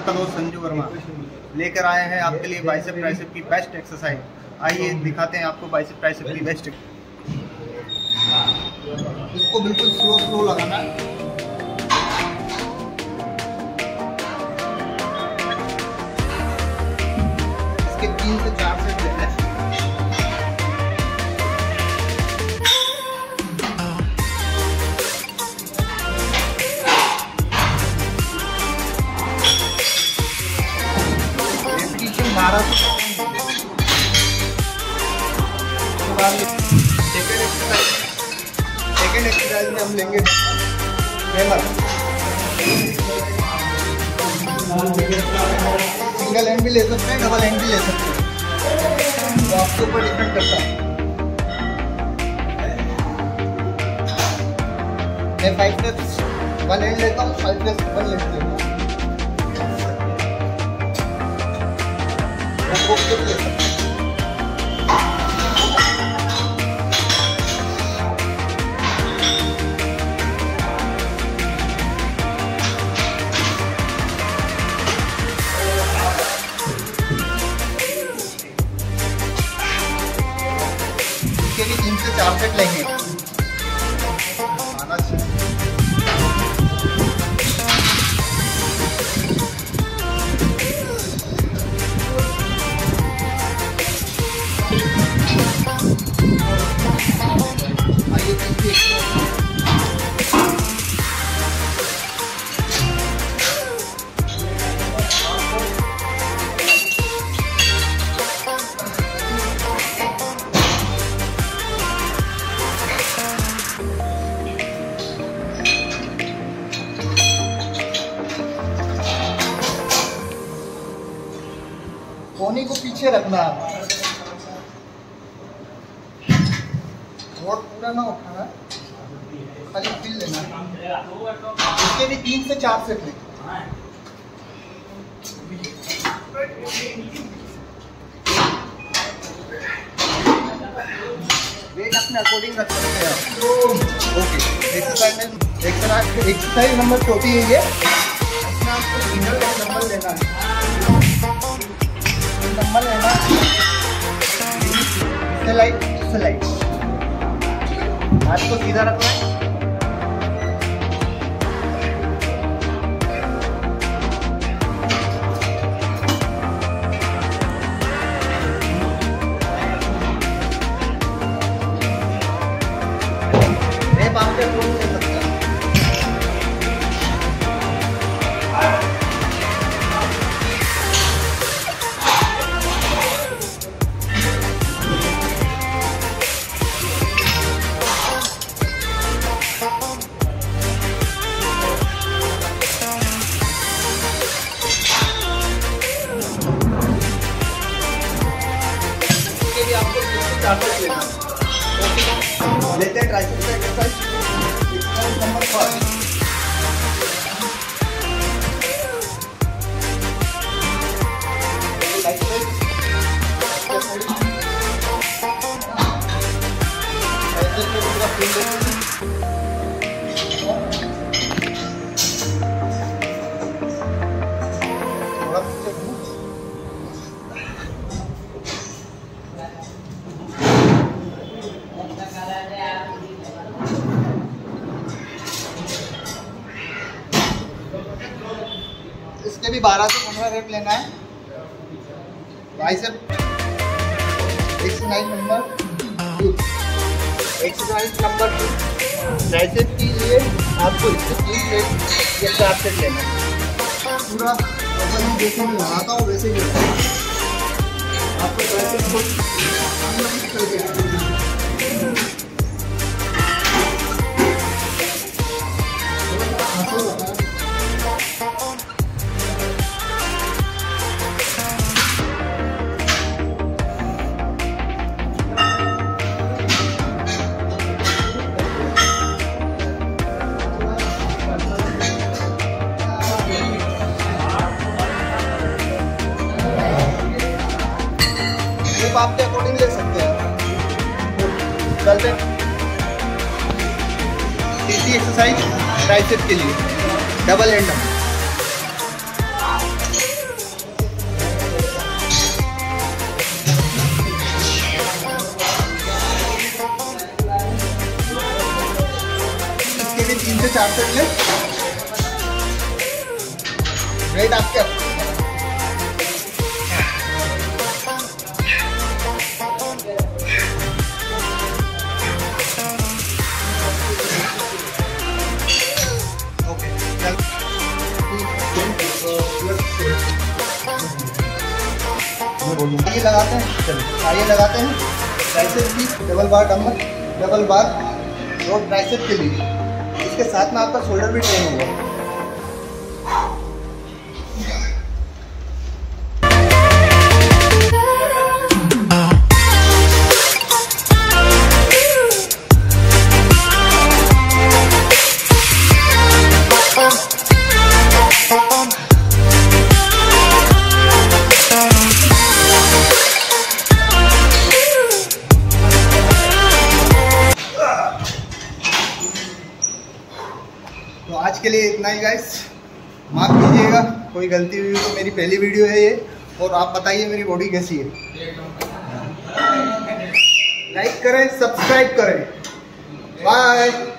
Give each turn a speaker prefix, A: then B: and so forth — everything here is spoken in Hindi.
A: आपका दोस्त संजू वर्मा लेकर आए हैं आपके लिए बाइसेप ट्राइसेप की बेस्ट एक्सरसाइज। आइए दिखाते हैं आपको बाइसेप ट्राइसेप की बेस्ट। इसको बिल्कुल स्लो स्लो लगाना है। इसके 3 से 4 सेट लेना है। सेकेंड एक्सरसाइज में हम लेंगे सिंगल हैंड भी ले सकते हैं, डबल हैंड भी ले सकते हैं, तो आपके ऊपर डिपेंड करता है। मैं 5 स्टेप्स 1 हैंड लेता हूँ, 5 स्टेप्स 1 लेता हूँ। इसके भी 3 से 4 सेट लेंगे। आना चाहिए। कोनी को पीछे रखना है, बहुत पूरा ना उठाना, खाली फील लेना। इसके भी 3 से 4 सेट लें। वेट अपने अकॉर्डिंग रख सकते हैं। ओके, एक्सरसाइज नंबर 40 है ये। इसमें आपको सिंगल नंबर लेना है। नंबर लेना स्लाइड हाथ को सीधा रखना है। रेप आपके ले सकते हैं। लेते हैं ट्राइसेप का एक्सरसाइज नंबर 5। इसके भी 12 से 15 रेप लेना है। Bicep exercise number 2। Exercise number 2 tricep के लिए आपको इसके 3 सेट या 4 सेट लेना है। पूरा अपन जैसे मैं लगाता हूँ वैसे ही लेना है। आपको ट्राइसेप को करके आपके अकॉर्डिंग ले सकते हैं। चलते तीसरी एक्सरसाइज ट्राइसेप के लिए डबल हैंड। भी 3 से 4 सेट लें। वेट आपके ये लगाते हैं, चलिए आइए लगाते हैं ट्राइसेप की डबल बार डंबल, डबल बार और ट्राइसेप के लिए। इसके साथ में आपका शोल्डर भी ट्रेन होगा। तो आज के लिए इतना ही गाइस, माफ कीजिएगा कोई गलती हुई तो, मेरी पहली वीडियो है ये। और आप बताइए मेरी बॉडी कैसी है, लाइक करें, सब्सक्राइब करें। बाय।